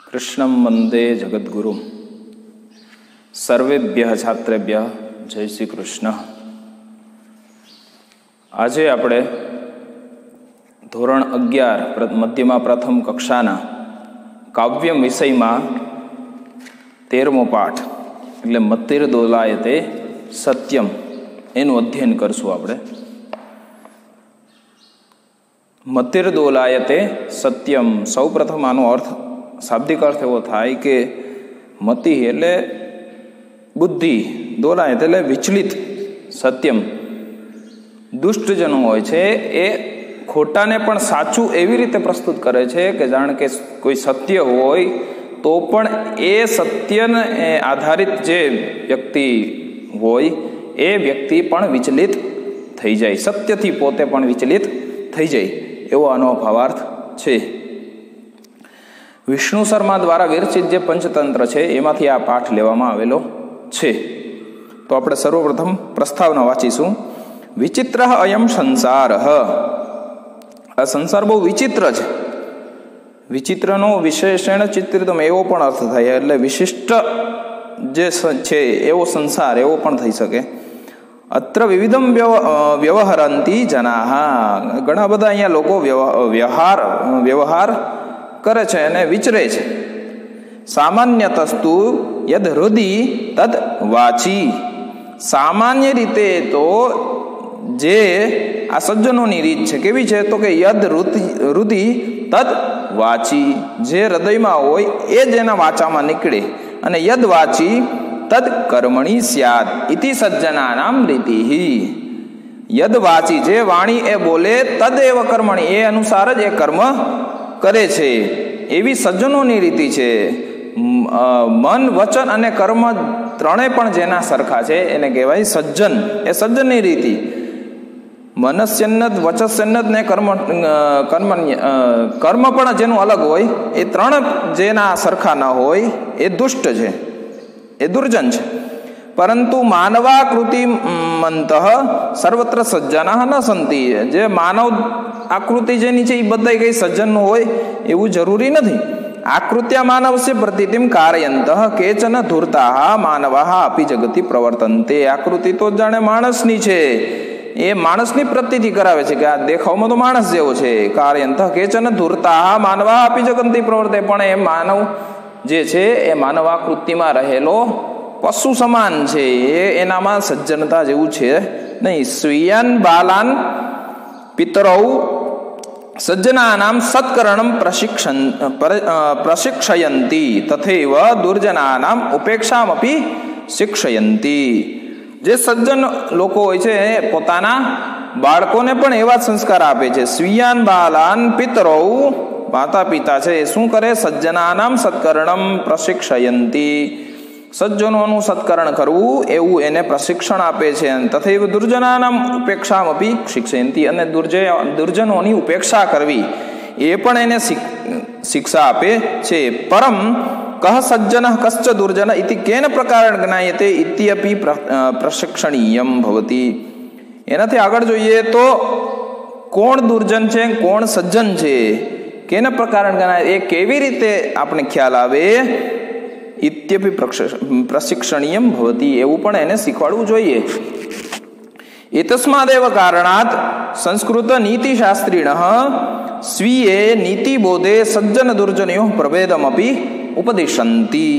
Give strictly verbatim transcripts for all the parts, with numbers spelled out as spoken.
कृष्णं वंदे जगद्गुरुं सर्वेभ्यः छात्रेभ्यः जय श्री कृष्ण। આજે આપણે ધોરણ અગિયાર મધ્યમાં પ્રથમ કક્ષાના કાવ્ય વિષયમાં તેરમો પાઠ એટલે મતિર દોલાયતે સત્યમ એનું અધ્યયન કરશું આપણે। મતિર દોલાયતે સત્યમ, સૌ પ્રથમ આનો અર્થ શાબ્દિક અર્થ એવો થાય કે મતિ એટલે બુદ્ધિ, દોલાયત એટલે વિચલિત, સત્યમ દુષ્ટજનો હોય છે એ ખોટાને પણ સાચું એવી રીતે પ્રસ્તુત કરે છે કે જાણે કે કોઈ સત્ય હોય તો પણ એ સત્યને આધારિત જે વ્યક્તિ હોય એ વ્યક્તિ પણ વિચલિત થઈ જાય, સત્યથી પોતે પણ વિચલિત થઈ જાય, એવો આનો ભાવાર્થ છે। વિષ્ણુ શર્મા દ્વારા વિરચિત જે પંચતંત્ર છે એમાંથી આ પાઠ લેવામાં આવેલો છે। તો આપણે સર્વપ્રથમ પ્રસ્તાવના વાંચીશું। વિચિત્ર અયમ સંસાર, આ સંસાર બહુ વિચિત્ર છે। વિચિત્રનો વિશેષણ ચિત્રિતમ એવો પણ અર્થ થાય, એટલે વિશિષ્ટ જે છે એવો સંસાર એવો પણ થઈ શકે। અત્ર વિવિધમ વ્યવહરંતી જનાહ, ઘણા બધા અહીંયા લોકો વ્યવહાર વ્યવહાર કરે છે અને વિચરે છે। સામાન્યતસ્તુ યદ હૃદિ તદ વાચી, સામાન્ય રીતે તો જે આ સજ્જનોની રીત છે કેવી છે તો કે યદ હૃદિ તદ વાચી, જે હૃદયમાં હોય એ જ એના વાચામાં નીકળે, અને યદ વાચી તદ કર્મણી સ્યાદ ઇતિ સજ્જનાનામ રીતિહિ। યદ વાચી, જે વાણી એ બોલે, તદ એવ કર્મણી, એ અનુસાર જ એ કર્મ કરે છે, એવી સજ્જનોની રીતિ છે। મન, વચન અને કર્મ ત્રણેય પણ જેના સરખા છે એને કહેવાય સજ્જન, એ સજ્જનની રીતિ। મનસ્યન્નદ, વચસ્યન્નદ ને કર્મ કર્મ કર્મ પણ જેનું અલગ હોય, એ ત્રણ જેના સરખા ના હોય એ દુષ્ટ છે, એ દુર્જન છે। પરંતુ માનવાકૃતિ મંત સર્વત્ર સજ્જના ન સંતિ, જે માનવ આકૃતિ જેની છે એ બધા કઈ સજ્જન હોય એવું જરૂરી નથી। આકૃત્યા માનવસ્ય પ્રતીતિમ કારયંત કેચન ધૂર્તા માનવાહ અપી જગતિ પ્રવર્તન્તે, આકૃતિ તો જાણે માણસની છે, એ માણસની પ્રતીતિ કરાવે છે કે આ દેખાવમાં તો માણસ જેવો છે। કારયંત કેચન ધૂર્તા માનવાહ અપી જગતિ પ્રવર્તે, પણ એ માનવ જે છે એ માનવાકૃતિમાં રહેલો પશુ સમાન છે, એ એનામાં સજ્જનતા જેવું છે નહીં। સ્વીયાન બાલાન પિતરૌ સજ્જનાનામ સત્કર્ણમ પ્રશિક્ષણ પ્રશિક્ષયંતી તથૈવ દુર્જનાનામ ઉપેક્ષામપી શિક્ષયંતી। જે સજ્જન લોકો હોય છે પોતાના બાળકોને પણ એવા જ સંસ્કાર આપે છે। સ્વીયાન બાલાન પિતરૌ, માતા પિતા છે એ શું કરે, સજ્જનાનામ સત્કર્ણમ પ્રશિક્ષયંતી, સજ્જનોનું સત્કરણ કરવું એવું એને પ્રશિક્ષણ આપે છે। તથૈવ દુર્જનાનામ ઉપેક્ષામપી શિક્ષયંતી, અને દુર્જય દુર્જનોની ઉપેક્ષા કરવી એ પણ એને શિક્ષા આપે છે। પરમ કહ સજ્જન કશ્ચ દુર્જન ઇતિ કેન પ્રકારેણ જ્ઞાયતે ઇત્યપી પ્રશિક્ષણીયમ ભવતી। એનાથી આગળ જોઈએ તો કોણ દુર્જન છે કોણ સજ્જન છે, કેન પ્રકારેણ જ્ઞાય, એ કેવી રીતે આપણે ખ્યાલ આવે, ઇત્યપી પ્રશિક્ષણીયમ ભવતી, એવું પણ એને શીખવાડવું જોઈએ। એતસ્માદેવ કારણાત સંસ્કૃત નીતિશાસ્ત્રીણ સ્વીયે નીતિબોધે સજ્જન દુર્જનયો પ્રભેદમપી ઉપદિશંતી।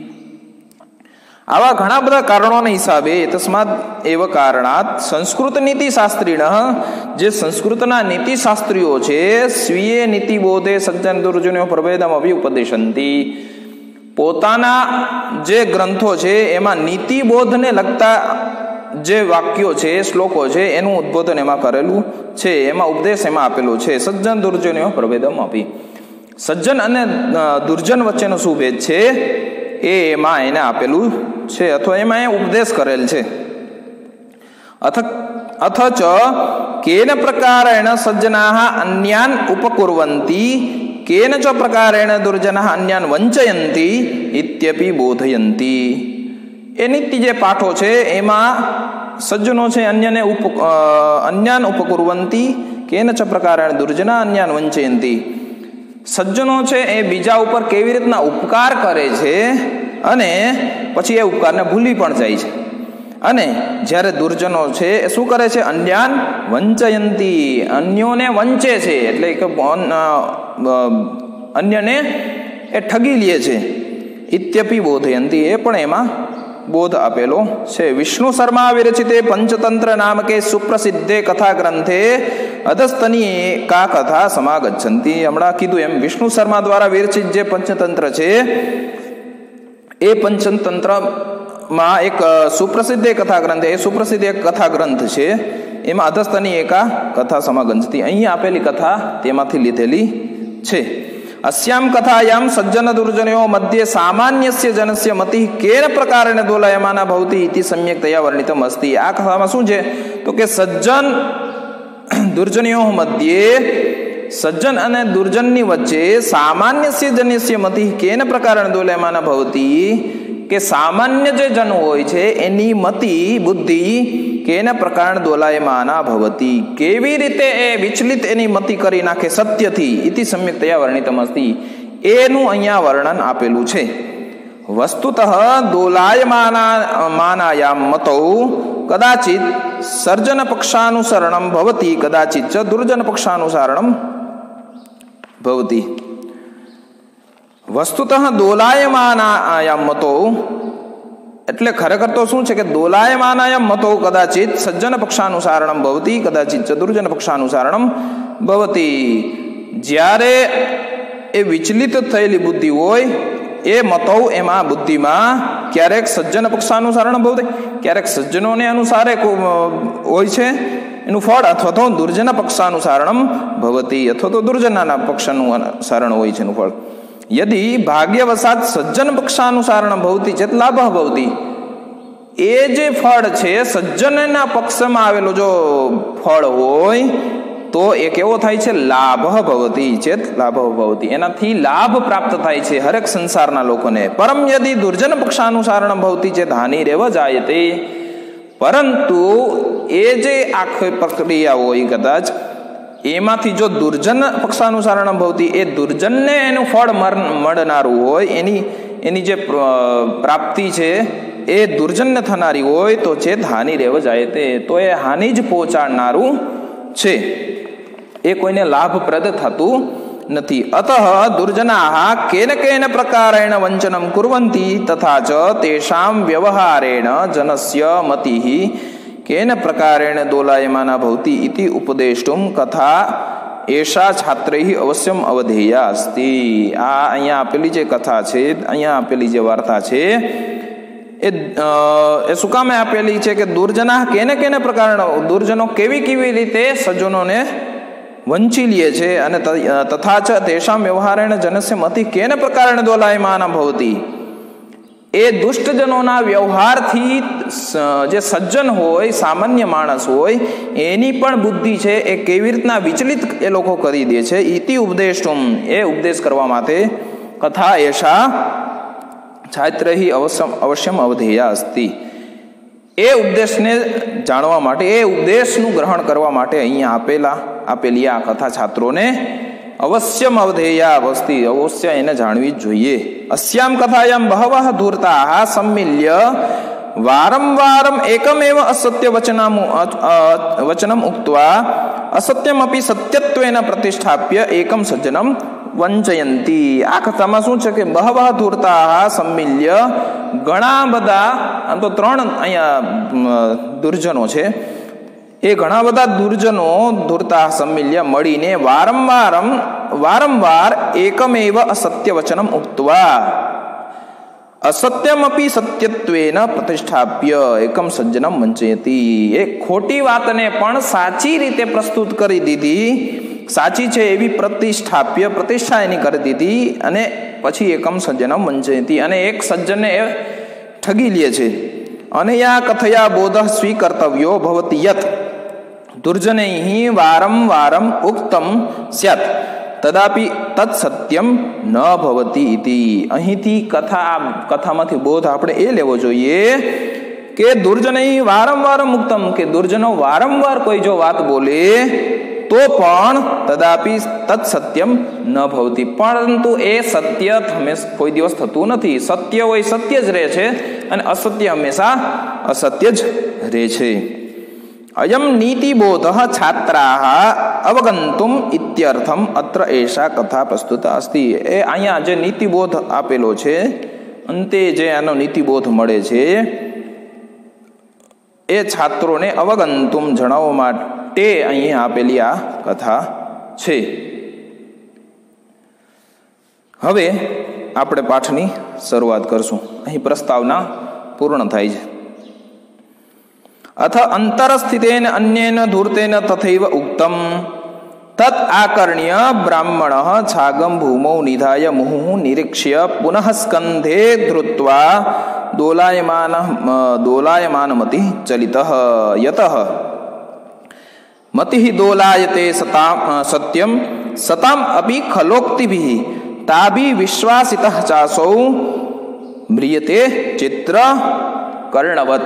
આવા ઘણા બધા કારણોના હિસાબે એતસ્માદ એવ કારણાત સંસ્કૃત નીતિશાસ્ત્રીણ, જે સંસ્કૃતના નીતિશાસ્ત્રીઓ છે, સ્વીયે નીતિબોધે સજ્જન દુર્જનયો પ્રભેદમપી ઉપદિશંતી, પોતાના જે ગ્રંથો છે એમાં નીતિબોધને લગતા જે વાક્યો છે, શ્લોકો છે, એનું ઉદ્બોધન એમાં કરેલું છે, એમાં ઉપદેશ એમાં આપેલો છે। સજ્જન દુર્જનયો પ્રભેદમ આપી, સજ્જન અને દુર્જન વચ્ચેનો શું ભેદ છે એ એમાં એને આપેલું છે, અથવા એમાં એ ઉપદેશ કરેલ છે। અથ અથચ કેન પ્રકારેણ સજ્જનાઃ અન્યાન ઉપકુર્વન્તિ કેન ચ પ્રકારેણ દુર્જનાઃ અન્યાન વંચયંતી ઇત્યપી બોધયંતી। એ નીતિ જે પાઠો છે એમાં સજ્જનો છે અન્યને ઉપ અન્યાન ઉપકુર્વન્તિ કેન ચ પ્રકારેણ દુર્જના અન્યાન વંચયંતી, સજ્જનો છે એ બીજા ઉપર કેવી રીતના ઉપકાર કરે છે અને પછી એ ઉપકારને ભૂલી પણ જાય છે. અને જ્યારે દુર્જનો છે એ શું કરે છે? અન્યાન વંચયંતી, અન્યોને વંચે છે, એટલે કે અન્યને એ ઠગી લે છે. ઇત્યપી બોધયંતી, એ પણ એમાં બોધ આપેલો છે. વિષ્ણુ શર્મા વિરચિતે પંચતંત્ર નામકે સુપ્રસિદ્ધે કથા ગ્રંથે અધસ્તની કા કથા સમાગચ્છંતી. હમણાં કીધું એમ વિષ્ણુ શર્મા દ્વારા વિરચિત જે પંચતંત્ર છે એ પંચતંત્ર માં એક સુપ્રસિદ્ધ કથા ગ્રંથ, એ સુપ્રસિદ્ધ એક કથા ગ્રંથ છે, એમાં અધસ્તની એકા કથા સમાગંજતી, અહીં આપેલી કથા તેમાંથી લીધેલી છે. અસ્યામ કથાયામ સજ્જન દુર્જનયો મધ્યે સામાન્યસ્ય જનસ્ય મતિ કેન પ્રકારેણ દોલાયમાના ભવતી ઇતિ સમ્યક્તયા વર્ણિતમ અસ્તિ. આ કથામાં શું છે તો કે સજ્જન દુર્જનયો મધ્યે, સજ્જન અને દુર્જનની વચ્ચે સામાન્યસ્ય જનસ્ય મતિ કેન પ્રકારેણ દોલાયમાના ભવતી, કે સામાન્ય જે જન હોય છે એની મતિ બુદ્ધિ કેના પ્રકાર દોલાયમાના ભવતી, કેવી રીતે એ વિચલિત એની મતિ કરી નાખે સત્યથી, ઇતિ સમ્યક્તયા વર્ણિતમ અસ્તિ, એનું અહીંયા વર્ણન આપેલું છે. વસ્તુતઃ દોલાયમાના માનાયામ મતો કદાચિત સર્જન પક્ષાનુસરણમ ભવતી, કદાચિત ચ દુર્જન પક્ષાનુસરણમ ભવતી. વસ્તુતઃ દોલાયમાનાયામ મતો, એટલે ખરેખર તો શું છે કે દોલાયમાનાયામ મતો કદાચિત સજ્જન પક્ષાનુસારણમ ભવતી, કદાચિત દુર્જન પક્ષાનુસારણમ ભવતી. જ્યારે એ વિચલિત થયેલી બુદ્ધિ હોય એ મતો, એમાં બુદ્ધિમાં ક્યારેક સજ્જન પક્ષાનુસારણમ ભવતી, ક્યારેક સજ્જનોને અનુસારે હોય છે એનું ફળ, અથવા તો દુર્જન પક્ષાનુસારણમ ભવતી, અથવા તો દુર્જનના પક્ષનું અનુસારણ હોય છે એનું ફળ. યદિ ભાગ્યવશાત સજ્જન પક્ષાનુસારણ ભવતી ચેત લાભ ભવતી, એ જે ફળ છે સજ્જનના પક્ષમાં આવેલો જો ફળ હોય તો એ કેવો થાય છે? લાભ ભવતી ચેત લાભ ભવતી, એનાથી લાભ પ્રાપ્ત થાય છે હરેક સંસારના લોકોને. પરમ યદિ દુર્જન પક્ષાનુસારણ ભવતી ચેત હાનિ રેવ જાયતે, પરંતુ એ જે આખી પ્રક્રિયા હોય કદાચ એમાંથી જો દુર્જન પક્ષાનુસારણ ભવતી, એ દુર્જનને એનું ફળ મળનારું હોય, એની એની જે પ્રાપ્તિ છે એ દુર્જનને થનારી હોય તો ચેત હાનિ રેવ જાય તે, તો એ હાનિ જ પહોંચાડનારું છે, એ કોઈને લાભપ્રદ થતું નથી. અતઃ દુર્જનાઃ કેન કેન પ્રકારેણ વંચનમ કુર્વન્તિ તથા ચ તેષાં વ્યવહારેણ જનસ્ય મતિઃ કેન પ્રકારેણ દોલાયમાના ભવતી ઇતિ ઉપદેષ્ટુમ કથા એષા છાત્રૈઃ અવશ્યમ અવધેયા અસ્તિ. આ અહીંયા આપેલી જે કથા છે, અહીંયા આપેલી જે વાર્તા છે એ એ શું કામે આપેલી છે કે દુર્જના કેને કેને પ્રકારના, દુર્જનો કેવી કેવી રીતે સજ્જનોને વંચી લે છે, અને તથા ચ તેષાં વ્યવહારેણ જનસ્ય મતિ કેન પ્રકારેણ દોલાયમાના ભવતી, એ દુષ્ટજનોના વ્યવહારથી જે સજ્જન હોય, સામાન્ય માણસ હોય, એની પણ બુદ્ધિ છે એ કેવી રીતના વિચલિત એ લોકો કરી દે છે. ઇતિ ઉપદેષ્ટુમ, એ ઉપદેશ કરવા માટે કથા એષા છાત્રૈઃ અવશ્યમ અવશ્યમ અવધેયા અસ્તિ, એ ઉપદેશને જાણવા માટે, એ ઉપદેશનું ગ્રહણ કરવા માટે અહીંયા આપેલા આપેલી આ કથા છાત્રોને અવશ્યમ અવધેયા અસ્તિ, અવશ્ય એને જાણવી જ જોઈએ. અસ્યામ કથાયામ બહવઃ ધૂર્તાઃ સમ્મિલ્ય વારંવારમ એકમેવ અસત્ય વચનમ વચનમ ઉક્ત્વા અસત્યમપી સત્યત્વેન પ્રતિષ્ઠાપ્ય એકમ સજ્જનમ વંચયંતી. આ કથામાં શું છે કે બહવઃ ધૂર્તાઃ સમ્મિલ્ય, ઘણા બધા, આમ તો ત્રણ અહીંયા દુર્જનો છે, એ ઘણા બધા દુર્જનો ધૂર્તા સમ્મિલ્ય મળીને વારંવાર વારંવાર એકમેવ અસત્ય વચનમ ઉક્ત્વા અસત્યમપી સત્યત્વેન પ્રતિષ્ઠાપ્ય એકમ સજ્જનમ વંચયતી. એ ખોટી વાતને પણ સાચી રીતે પ્રસ્તુત કરી દીધી, સાચી છે એવી પ્રતિષ્ઠાપ્ય, પ્રતિષ્ઠા એની કરી દીધી, અને પછી એકમ સજ્જનમ વંચયતી, અને એક સજ્જનને એ ઠગી લે છે. અને યા કથયા બોધ સ્વીકર્તવ્યો ભવતી યત દુર્જનૈઃ વારંવારમ ઉક્તમ સ્યાત તદાપી તત્ સત્યમ ન ભવતી ઇતિ. અહીંથી કથા કથામાંથી બોધ આપણે એ લેવો જોઈએ કે દુર્જનૈઃ વારંવાર ઉક્તમ, કે દુર્જનો વારંવાર કોઈ જો વાત બોલે તો પણ તદાપી તત્સત્યમ ન ભવતી, પરંતુ એ સત્ય હંમેશા કોઈ દિવસ થતું નથી. સત્ય હોય સત્ય જ રહે છે અને અસત્ય હંમેશા અસત્ય જ રહે છે. અયમ નીતિબોધ છાત્રાહ અવગંતુમ ઇત્યર્થમ અત્ર એષા કથા પ્રસ્તુત અસ્તિ. એ અહીંયા જે નીતિબોધ આપેલો છે, અંતે જે આનો નીતિબોધ મળે છે એ છાત્રોને અવગંતુમ જણાવવા માટે અહીં આપેલી આ કથા છે. હવે આપણે પાઠની શરૂઆત કરશું. અહીં પ્રસ્તાવના પૂર્ણ થાય છે. અથ અંતરસ્થિતેન અન્યેન ધૂર્તેન તથૈવ ઉક્તમ તત આકર્ણ્ય બ્રાહ્મણ છાગમ ભૂમૌ નિધાય મુહુઃ નિરીક્ષ્ય પુનઃ સ્કંધે ધૃત્વા દોલાયમાન દોલાયમાનમતિ ચલિતઃ યતઃ મતિઃ દોલાયતે સતામ સત્યમ સતામ અપી ખલોક્તિભિઃ તાભિ વિશ્વાસિતઃ ચાસૌ મ્રિયતે ચિત્ર કર્ણવત.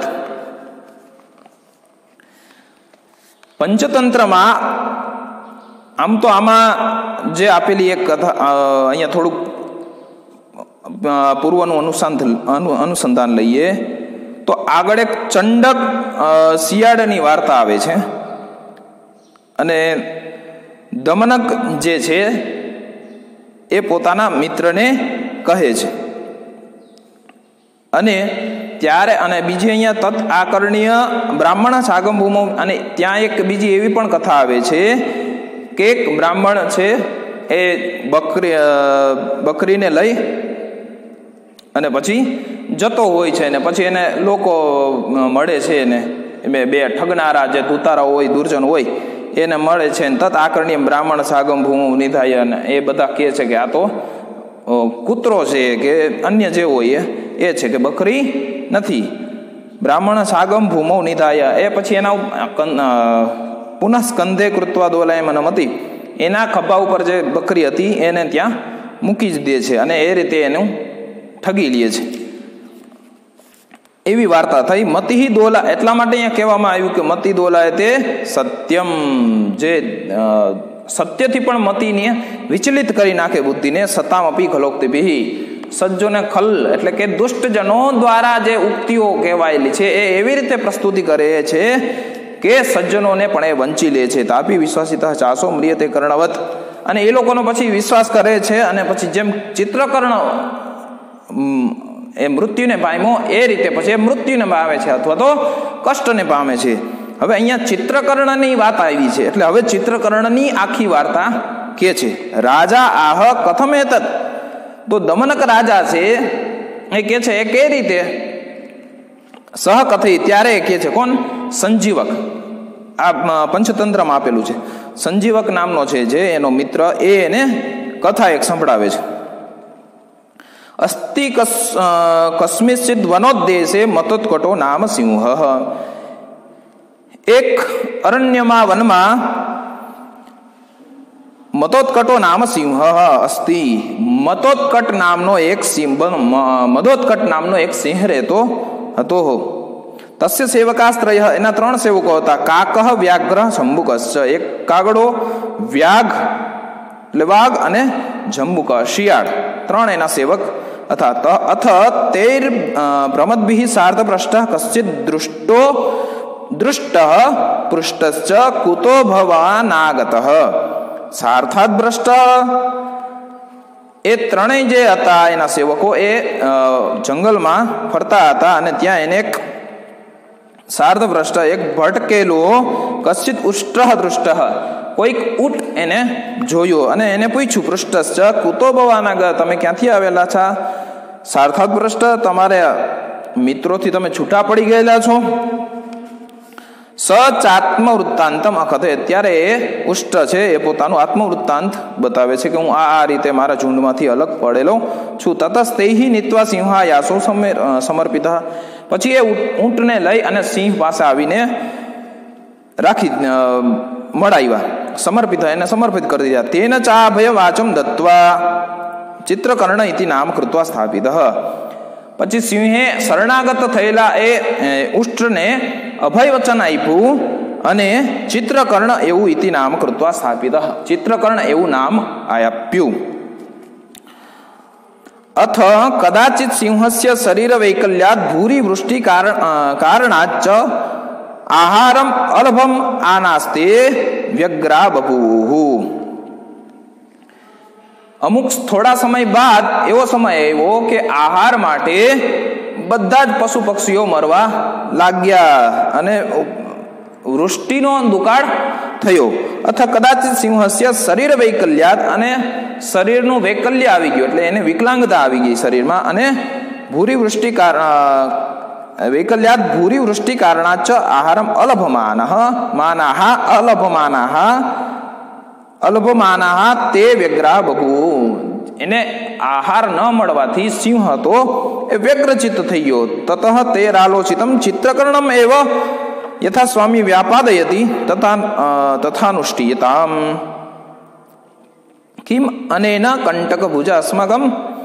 પંચતંત્રમાં આમ તો આમાં જે આપેલી એક કથા, અહીંયા થોડુંક પૂર્વનું અનુસંધાન અનુસંધાન લઈએ તો આગળ એક ચંડક શિયાળની વાર્તા આવે છે અને દમનક જે છે એ પોતાના મિત્રને કહે છે અને ત્યારે અને બીજી અહીંયા તત આકર્ણ્ય બ્રાહ્મણ છાગમ ભૂમો, અને ત્યાં એક બીજી એવી પણ કથા આવે છે કે એક બ્રાહ્મણ છે એ બકરી બકરીને લઈ અને પછી જતો હોય છે ને પછી એને લોકો મળે છે ને બે બે ઠગનારા જે દૂતારા હોય, દુર્જન હોય, એને મળે છે ને તત આકર્ણ્ય બ્રાહ્મણ છાગમ ભૂમો નિધાય, અને એ બધા કહે છે કે આ તો કૂતરો છે કે અન્ય જે હોય એ છે કે બકરી નથી. બ્રાહ્મણ સાગમ ભૂમો નિધાય, એ પછી એના પુનઃ સ્કંધે કૃત્વા દોલાયમાન હતી, એના ખભા ઉપર જે બકરી હતી એને ત્યાં મૂકી જ દે છે અને એ રીતે એનું ઠગી લે છે. એવી વાર્તા થઈ. મતિઃ દોલા, એટલા માટે અહીંયા કહેવામાં આવ્યું કે મતિ દોલાય તે સત્યમ, જે સત્યથી પણ મતિને વિચલિત કરી નાખે બુદ્ધિને. સતામ અપી ખલોક્તિભિઃ, સજ્જોને ખલ એટલે કે દુષ્ટજનો દ્વારા જે ઉક્તિઓ કહેવાયેલી છે એ એવી રીતે પ્રસ્તુતિ કરે છે કે સજ્જનોને પણ એ વંચી લે છે. તાપી વિશ્વાસિતઃ ચાસો મ્રિયતે કર્ણવત, અને એ લોકોનો પછી વિશ્વાસ કરે છે અને પછી જેમ ચિત્રકર્ણ એ મૃત્યુને પામ્યો એ રીતે પછી એ મૃત્યુને પામે છે અથવા તો કષ્ટને પામે છે. હવે અહીંયા ચિત્રકર્ણની વાત આવી છે એટલે હવે ચિત્રકર્ણની આખી વાર્તા કે છે. રાજા આહ કથમ એતત, તો દમનક રાજા છે એ કે છે એ કઈ રીતે સહ કથઈ, ત્યારે એ કે છે કોણ? સંજીવક. આ પંચતંત્રમાં આપેલું છે. સંજીવક નામનો છે જે એનો મિત્ર, એ એને કથા એક સંભળાવે છે. અસ્તિ કસ્મિશ્ચિદ વનોદ્દેશે મતોત્કટો નામ સિંહ. એક અરણ્યમાં વનમાં મતોત્કટો નામ સિંહ અસ્તિ. મતોત્કટ નામનો એક સિંહ, મદોત્કટ નામનો એક સિંહ રહેતો હતો. તસ્ય સેવકાસ્ત્રય, એના ત્રણ સેવકો હતા. કાકઃ વ્યાઘ્ર જંબુકશ્ચ, એક કાગડો, વ્યાઘ એટલે વાઘ અને જંબુક શિયાળ, ત્રણ એના સેવક હતા. અથ તૈર ભ્રમદ્ભિઃ સાર્ધપૃષ્ટઃ કશ્ચિદ દૃષ્ટો દૃષ્ટ પૃષ્ટશ્ચ કુતો ભવાનાગતઃ સાર્થાદ ભ્રષ્ટ. એ ત્રણેય જે હતા એના સેવકો એ જંગલમાં ફરતા હતા અને ત્યાં એને એક સાર્ધભ્રષ્ટ, એક ભટકેલો, કશ્ચિત ઉષ્ટ દૃષ્ટ, કોઈક ઊંટ એને જોયો અને એને પૂછ્યું પૃષ્ટશ્ચ કુતો ભવાનાગત, તમે ક્યાંથી આવેલા છો? સાર્થાદ ભ્રષ્ટ, તમારે મિત્રોથી તમે છૂટા પડી ગયેલા છો. સચાત્મ વૃત્તાંતમ અખતે, ત્યારે એ ઉષ્ટ છે એ પોતાનું આત્મવૃત્તાંત બતાવે છે કે હું આ આ રીતે મારા ઝુંડમાંથી અલગ પડેલો છું. તતસ્તૈહિ નીત્વા સિંહાયાસો સમર્પિત, પછી એ ઊંટને લઈ અને સિંહ પાસે આવીને રાખી મળાવ્યા, સમર્પિત, એને સમર્પિત કરી દીધા. તેન ચા ભય વાચમ દત્વા ચિત્રકર્ણ ઇતિ નામ કૃત્વા સ્થાપિત. પછી સિંહે શરણાગત થયેલા એ ઉષ્ટને અભય વચન આપ્યું અને ચિત્રકર્ણ એવું ઇતિ નામ કૃત્વા સ્થાપિત, ચિત્રકર્ણ એવું નામ આપ્યું. અથ કદાચિત સિંહસ્ય શરીર વૈકલ્યાત ભૂરી વૃષ્ટિ કારણાચ આહારમ અલભમ આનાસ્તે વ્યગ્રા બભૂ. અમુક થોડા સમય બાદ એવો સમય આવ્યો કે આહાર માટે બધા જ પશુ પક્ષીઓ મરવા લાગ્યા અને વૃષ્ટિનો દુકાળ થયો. અથવા કદાચિત સિંહસ્ય શરીર વૈકલ્યાત, અને શરીરનું વૈકલ્ય આવી ગયું એટલે એને વિકલાંગતા આવી ગઈ શરીરમાં, અને ભૂરી વૃષ્ટિ વૈકલ્યાત ભૂરી વૃષ્ટિ કારણાચ આહારમ અલભમાનઃ માનાહ અલભમાનાહ અલભમાનાહ તે વ્યગ્રા બભૂ. એને આહાર ન મળવાથી સિંહ હતો એ વ્યગ્રચિત્ત થઈ ગયો. તતઃ તે રાલોચિતમ ચિત્રકર્ણમ એવ યથા સ્વામી વ્યાપાદયતિ તથા તથાનુષ્ઠીયતામ કિમ અનેન કંટક ભુજ અસ્મકમ.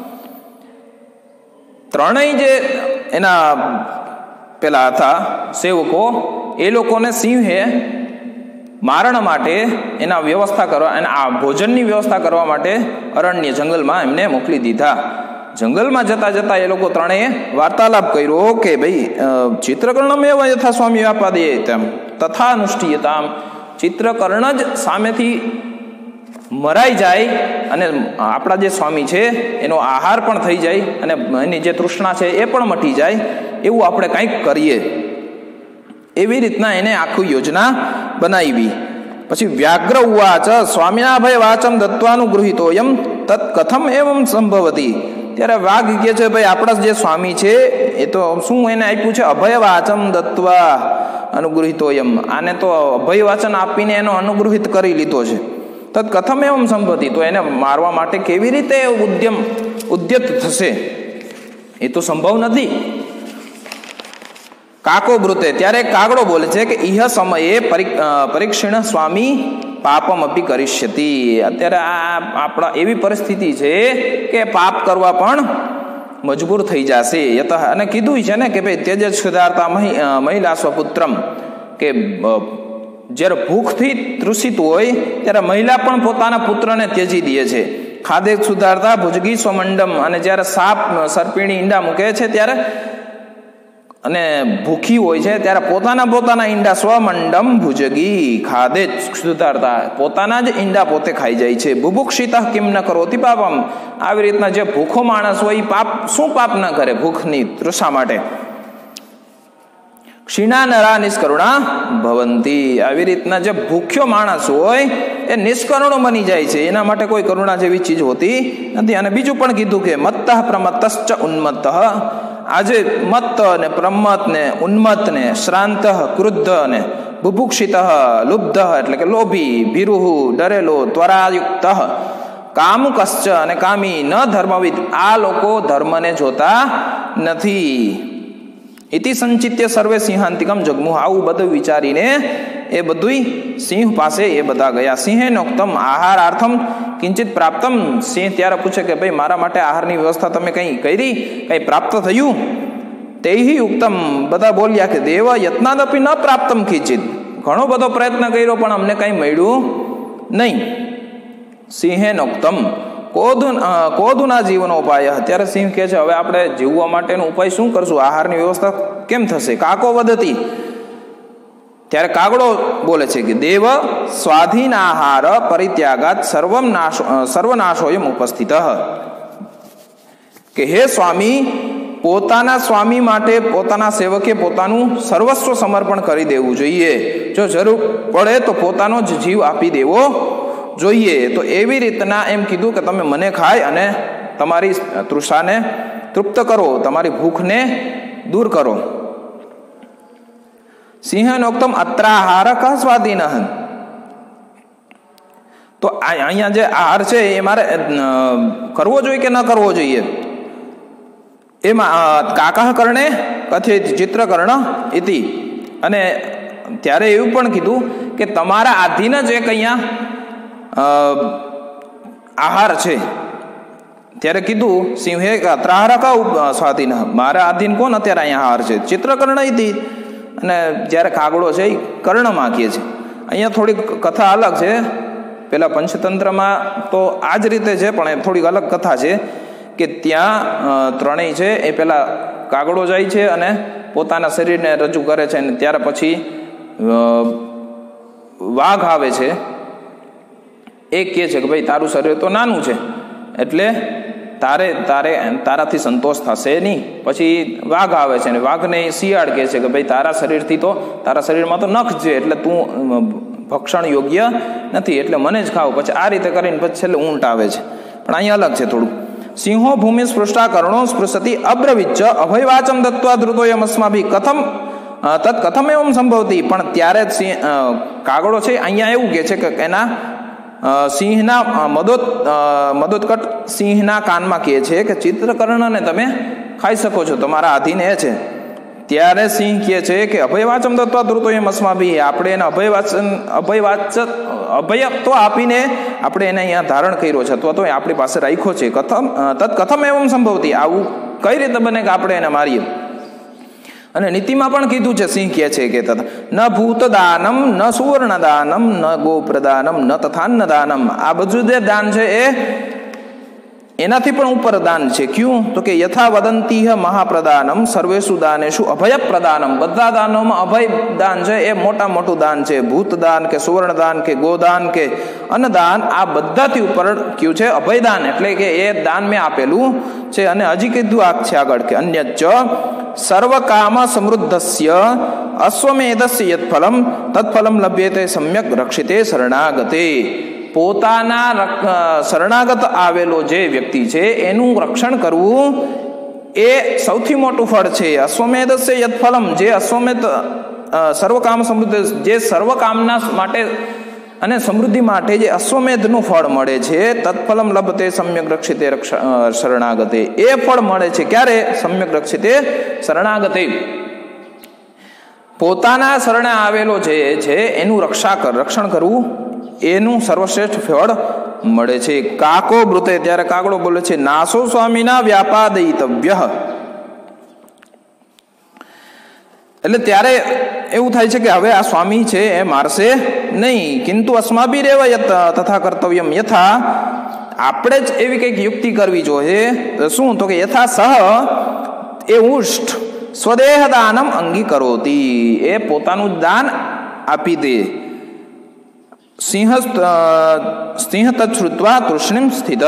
ત્રણેય જે એના પેલા હતા સેવકો, એ લોકોને સિંહે મારણ માટે એના વ્યવસ્થા કરવા, એના આ ભોજનની વ્યવસ્થા કરવા માટે અરણ્ય જંગલમાં એમને મોકલી દીધા. જંગલમાં જતા જતા એ લોકો ત્રણેય વાર્તાલાપ કર્યો કે ભાઈ ચિત્રકર્ણમ એવ યથા સ્વામી વ્યાપાદયે તેમ તથા અનુષ્ઠીયતામ, ચિત્રકર્ણ જ સામેથી મરાઈ જાય અને આપણા જે સ્વામી છે એનો આહાર પણ થઈ જાય અને એની જે તૃષ્ણા છે એ પણ મટી જાય, એવું આપણે કંઈક કરીએ. એવી રીતના એને આખું યોજના બનાવી. પછી વ્યાઘ્ર ઉવાચ સ્વામિનાભય વાચમ દત્વાનુગૃહિતોયમ તત્ કથમ એવમ સંભવતી. ત્યારે વાઘ કહે છે ભાઈ આપણા જે સ્વામી છે એ તો શું એને આપ્યું છે, અભય વાચમ દત્વા અનુગૃહિતોયમ, આને તો અભય વાચન આપીને એનો અનુગૃહિત કરી લીધો છે. તત્ કથમ એવમ સંભવતી, તો એને મારવા માટે કેવી રીતે ઉદ્યમ ઉદ્યત થશે, એ તો સંભવ નથી. કાકો બ્રુતે, ત્યારે કાગડો બોલે છે કે ઇહ સમયે પરીક્ષિણ સ્વામી પાપમ અપી કરિષ્યતિ. અત્યારે આ આપણા એવી પરિસ્થિતિ છે કે પાપ કરવા પણ મજબૂર થઈ જશે. યત, અને કીધું છે ને કે ભાઈ તેજ સુધારતા મહિલા સ્વપુત્રમ, કે જ્યારે ભૂખથી તૃષિત હોય ત્યારે મહિલા પણ પોતાના પુત્રને ત્યજી દે છે. ખાદે સુધારતા ભુજગી સ્વમંડમ, અને જ્યારે સાપ સર્પિણી ઈંડા મૂકે છે ત્યારે અને ભૂખી હોય છે ત્યારે પોતાના પોતાના ઈંડા સ્વમંડમ ભુજગી ખાદે સુધારતા, પોતાના જ ઈંડા પોતે ખાઈ જાય છે. બુભુક્ષિત કિમ ન કરોતિ પાપમ, આવી રીતના જે ભૂખો માણસ હોય એ પાપ શું પાપ ન કરે ભૂખની તૃષા માટે. ક્ષીણા નરા નિષ્કરુણા ભવંતી, આવી રીતના જે ભૂખ્યો માણસ હોય એ નિષ્કરુણ બની જાય છે, એના માટે કોઈ કરુણા જેવી ચીજ હોતી નથી. અને બીજું પણ કીધું કે મત્ત પ્રમત્તશ્ચ ઉન્મત્ત, આજે મત્ત ને પ્રમત્ત ને ઉન્મત્ત ને શ્રાંત ક્રુદ્ધ ને બુભુક્ષિત લુબ્ધ એટલે કે લોભી, ભીરુહુ ડરેલો, ત્વરાયુક્ત કામુકશ્ચ અને કામી, ન ધર્મવિદ, આ લોકો ધર્મને જોતા નથી. ઇતિ સંચિત્ય સર્વે સિંહાંતિકમ જગમુહ, આવું બધું વિચારીને એ બધું સિંહ પાસે એ બધા ગયા. સિંહે નોક્તમ આહારાર્થમ કિંચિત પ્રાપ્તમ, સિંહ ત્યારે પૂછે કે ભાઈ મારા માટે આહારની વ્યવસ્થા તમે કંઈ કરી, કંઈ પ્રાપ્ત થયું? તેહી ઉક્તમ, બધા બોલ્યા કે દેવ યત્નાદપી ન પ્રાપ્તમ કિંચિત, ઘણો બધો પ્રયત્ન કર્યો પણ અમને કંઈ મળ્યું નહીં. સિંહે નોક્તમ કોધુન કોધુના જીવનો ઉપાય, ત્યારે સિંહ કહે છે હવે આપણે જીવવા માટેનો ઉપાય શું કરશું, આહારની વ્યવસ્થા કેમ થશે? કાકો વદતી, ત્યારે કાગડો બોલે છે કે દેવ સ્વાધીન આહાર પરિત્યાગાત સર્વમ નાશ સર્વનાશોયમ ઉપસ્થિત, કે હે સ્વામી, પોતાના સ્વામી માટે પોતાના સેવકે પોતાનું સર્વસ્વ સમર્પણ કરી દેવું જોઈએ. જો જરૂર પડે તો પોતાનો જ જીવ આપી દેવો જોઈએ. તો એવી રીતના એમ કીધું કે તમે મને ખાય અને તમારી તૃષાને તૃપ્ત કરો, તમારી ભૂખને દૂર કરો. સિંહનોક્તમ અત્રાહાર ક સ્વાધીન, તો અહીંયા જે આહાર છે એ મારે કરવો જોઈએ કે ન કરવો જોઈએ? એમાં કાકા કર્ણે કથિત ચિત્રકર્ણ ઇતિ, અને ત્યારે એવું પણ કીધું કે તમારા આધીન જ એક અહીંયા આહાર છે. ત્યારે કીધું સિંહે ત્રાહાર કા સ્વાધીન, મારા આધીન કોણ અત્યારે અહીંયા આહાર છે? ચિત્રકર્ણ ઇતિ, અને જ્યારે કાગડો છે એ કર્ણમાં કહે છે. અહીંયા થોડીક કથા અલગ છે. પેલા પંચતંત્રમાં તો આ જ રીતે છે, પણ એ થોડીક અલગ કથા છે કે ત્યાં ત્રણેય છે એ પેલા કાગડો જાય છે અને પોતાના શરીરને રજૂ કરે છે, અને ત્યાર પછી વાઘ આવે છે. એક કહે છે કે ભાઈ તારું શરીર તો નાનું છે એટલે તારે તારે તારાથી સંતોષ થશે નહીં. પછી વાઘ આવે છે અને વાઘને શિયાળ કહે છે કે ભાઈ તારા શરીરથી તો તારા શરીરમાં તો નખ છે એટલે તું ભક્ષણ યોગ્ય નથી, એટલે મને જ ખાવ. પછી આ રીતે કરીને પછી છેલ્લે ઊંટ આવે છે. પણ અહીંયા અલગ છે થોડું. સિંહો ભૂમિ સ્પૃષ્ટા કર્ણો સ્પૃશતિ અબ્રવિચ્ચ અભયવાચમ દત્વા ધૃતોયમસ્માભિ કથમ તત્ કથમ એવમ સંભવતી. પણ ત્યારે જ સિંહ કાગડો છે અહીંયા એવું કહે છે કે એના સિંહના મદોત મદોત્કટ સિંહના કાનમાં કહે છે કે ચિત્રકર્ણને તમે ખાઈ શકો છો, તમારા આધીન એ છે. ત્યારે સિંહ કહે છે કે અભયવાચમ દત્વા ધૃતોયમસ્માભિ, આપણે એને અભયવાચન અભયવાચ અભય તો આપીને આપણે એને અહીંયા ધારણ કર્યો છે અથવા તો આપણી પાસે રાખ્યો છે. કથમ તત્ કથમ એવમ સંભવતી, આવું કઈ રીતે બને કે આપણે એને મારીએ. અને નીતિમાં પણ કીધું છે, સિંહ કહે છે કે ન ભૂતદાનમ ન સુવર્ણદાનમ ન ગોપ્રદાનમ ન તથાન્નદાનમ, આ બધું જે દાન છે એ એનાથી પણ ઉપર દાન છે. ક્યું? તો કે યથા વદંતી મહાપ્રદાનમ સર્વેશુ દાનેશુ અભય પ્રદાનમ, બધા દાનોમાં અભય દાન છે એ મોટા મોટું દાન છે. ભૂતદાન કે સુવર્ણદાન કે ગોદાન કે અન્નદાન, આ બધાથી ઉપર કયું છે? અભયદાન. એટલે કે એ દાન મેં આપેલું છે. અને હજી કીધું આ છે આગળ કે અન્યચ સર્વ કામ સમૃદ્ધસ્ય અશ્વમેધસ્ય યત્ફલમ તત્ફલમ લભ્યતે સમ્યક રક્ષિતે શરણાગતે. પોતાના શરણાગત આવેલો જે વ્યક્તિ છે એનું રક્ષણ કરવું એ સૌથી મોટું ફળ છે. અશ્વમેધસ્ય યત્ફલમ, જે અશ્વમેધ સર્વકામ સમૃદ્ધ, જે સર્વકામના માટે અને સમૃદ્ધિ માટે જે અશ્વમેધનું ફળ મળે છે, તત્ફલમ લભતે સમ્યક રક્ષિતે શરણાગતે, એ ફળ મળે છે ક્યારે? સમ્યક રક્ષિતે શરણાગતે. પોતાના શરણે આવેલો જે છે એનું રક્ષા કર રક્ષણ કરવું એનું સર્વશ્રેષ્ઠ ફળ મળે છે. કાકો બ્રુતે, ત્યારે કાગડો બોલે છે નાસો સ્વામીના વ્યાપાદયિતવ્ય. એટલે ત્યારે એવું થાય છે કે હવે આ સ્વામી છે એ મારશે નહીં. કિંતુ અસ્માભિરેવ તથા કર્તવ્યમ યથા, આપણે જ એવી કંઈક યુક્તિ કરવી જોઈએ. શું? તો કે યથા સહ એ ઉષ્ઠ સ્વદેહ દાનમ અંગીકરોતી, એ પોતાનું દાન આપી દે. સિંહ સિંહ તચ્છ્રુત્વા તૃષ્ણિમ સ્થિત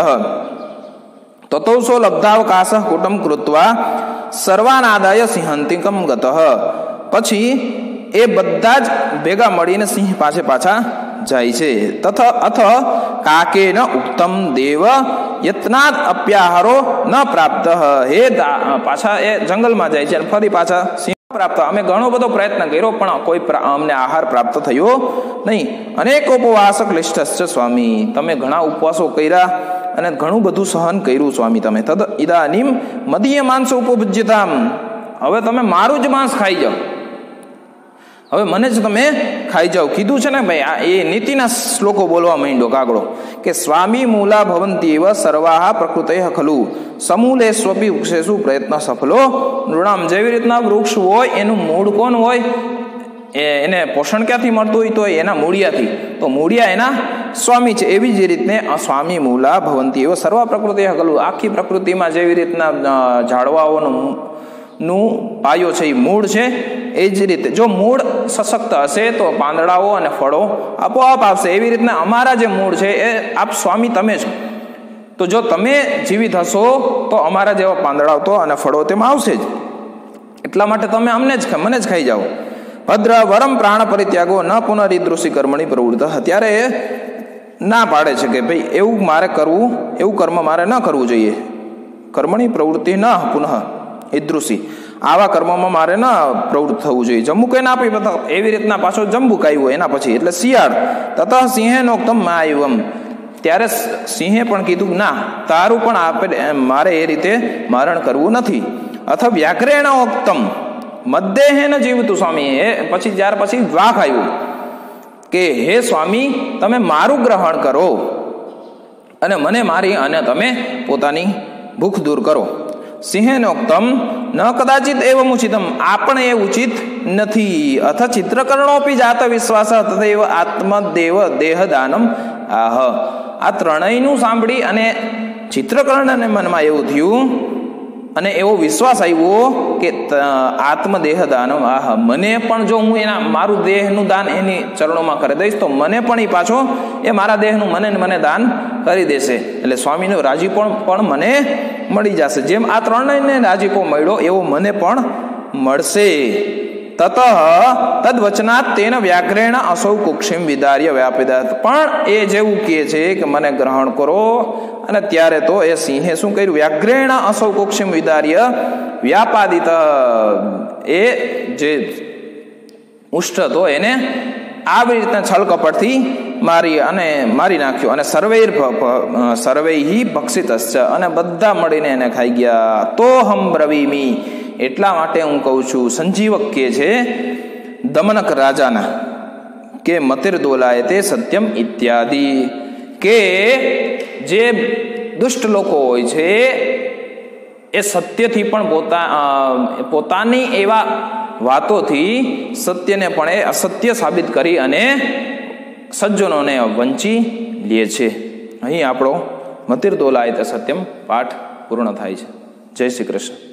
તતૌસો લબ્ધાવકાશ કુટુંબ કૃત્વા સર્વાનાદાય સિંહંતિકમ ગતઃ. પછી એ બધા જ ભેગા મળીને સિંહ પાસે પાછા જાય છે. તથ અથ કાકેન ઉક્તમ દેવ યત્નાદ અપ્યાહારો ન પ્રાપ્ત. હે પાછા એ જંગલમાં જાય છે અને ફરી પાછા સિંહ પ્રાપ્ત. અમે ઘણો બધો પ્રયત્ન કર્યો પણ કોઈ અમને આહાર પ્રાપ્ત થયો નહીં. અનેક ઉપવાસ ક્લિષ્ટશ્ચ સ્વામી, તમે ઘણા ઉપવાસો કર્યા અને ઘણું બધું સહન કર્યું સ્વામી તમે. તદ ઇદાનીમ મદીય માંસ ઉપભુજ્યતામ, હવે તમે મારું જ માંસ ખાઈ જાઓ, હવે મને જ તમે ખાઈ જાઓ. કીધું છે ને ભાઈ, આ એ નીતિના શ્લોકો બોલવા માંડ્યો કાગડો કે સ્વામી મૂલા ભવંતી એવ સર્વાહ પ્રકૃતે ખલુ સમૂલે સ્વપી વૃક્ષેશુ પ્રયત્ન સફલો નૃણામ. જેવી રીતના વૃક્ષ હોય એનું મૂળ કોણ હોય? એને પોષણ ક્યાંથી મળતું હોય? તો એના મૂળિયાથી. તો મૂળિયા એના સ્વામી છે. એવી જ રીતને સ્વામી મૂલા ભવંતી એવ સર્વ પ્રકૃતે ખલુ, આખી પ્રકૃતિમાં જેવી રીતના ઝાડવાઓનું નું પાયો છે એ મૂળ છે, એ જ રીતે જો મૂળ સશક્ત હશે તો પાંદડાઓ અને ફળો આપોઆપ આવશે. એવી રીતના અમારા જે મૂળ છે એ આપ સ્વામી તમે છો. તો જો તમે જીવિત હશો તો અમારા જેવા પાંદડાઓ તો અને ફળો તેમાં આવશે જ. એટલા માટે તમે અમને જ મને જ ખાઈ જાઓ. ભદ્ર વરમ પ્રાણ પરિત્યાગો ન પુનરીદૃષિ કર્મણી પ્રવૃત્ત. ત્યારે ના પાડે છે કે ભાઈ એવું મારે કરવું, એવું કર્મ મારે ન કરવું જોઈએ. કર્મણી પ્રવૃત્તિ ન પુનઃ ઈદૃષિ, આવા કર્મમાં મારે ન પ્રવૃત્ત થવું જોઈએ. જમ્મુ કઈ ના આપી એવી રીતના પાછો જંબુ કાઢ્યું એના પછી એટલે શિયાળ. તતઃ સિંહે નોક્તમ માયવમ, ત્યારે સિંહે પણ કીધું ના, તારું પણ આપણે મારે એ રીતે મારણ કરવું નથી. અથ વ્યાઘ્રેણ ઓક્તમ મદ્દેહેન જીવતું સ્વામી. એ પછી ત્યાર પછી વાઘ આવ્યું કે હે સ્વામી તમે મારું ગ્રહણ કરો અને મને મારી અને તમે પોતાની ભૂખ દૂર કરો. સિંહેનોક્તમ ન કદાચિત એવમ ઉચિતમ, આ પણ એ ઉચિત નથી. અથ ચિત્રકર્ણોપી જાત વિશ્વાસ તથૈવ આત્મદેવ દેહદાનમ આહ. આ ત્રણેયનું સાંભળી અને ચિત્રકર્ણને મનમાં એવું થયું અને એવો વિશ્વાસ આવ્યો કે આત્મદેહ દાનમ આહ, મને પણ જો હું એના મારું દેહનું દાન એની ચરણોમાં કરી દઈશ તો મને પણ એ પાછો એ મારા દેહનું મને મને દાન કરી દેશે, એટલે સ્વામીનો રાજીપો પણ મને મળી જશે. જેમ આ ત્રણેયને રાજીપો મળ્યો એવો મને પણ મળશે. તત તદ્વચનાત તેન વ્યાઘ્રેણ અસૌ કુક્ષિમ વિદાર્ય વ્યાપિદાત, પણ એ જેવું કહે છે કે મને ગ્રહણ કરો, અને ત્યારે તો એ સિંહે શું કર્યું? વ્યાઘ્રેણ અસૌ કુક્ષિમ વિદાર્ય વ્યાપાદિત, એ જે ઉષ્ટ હતો એને આવી રીતના છલકપટથી મારી અને મારી નાખ્યો. અને સર્વૈર સર્વૈહિ ભક્ષિતશ્ચ, અને બધા મળીને એને ખાઈ ગયા. તો હમ બ્રવીમી, એટલા માટે હું કહું છું. સંજીવક કે છે દમનક રાજાના કે મતિર દોલાય તે સત્યમ ઇત્યાદિ, કે જે દુષ્ટ લોકો હોય છે એ સત્યથી પણ પોતા પોતાની એવા વાતોથી સત્યને પણ એ અસત્ય સાબિત કરી અને સજ્જનોને વંચી લે છે. અહીં આપણો મતિર દોલાય તે સત્યમ પાઠ પૂર્ણ થાય છે. જય શ્રી કૃષ્ણ.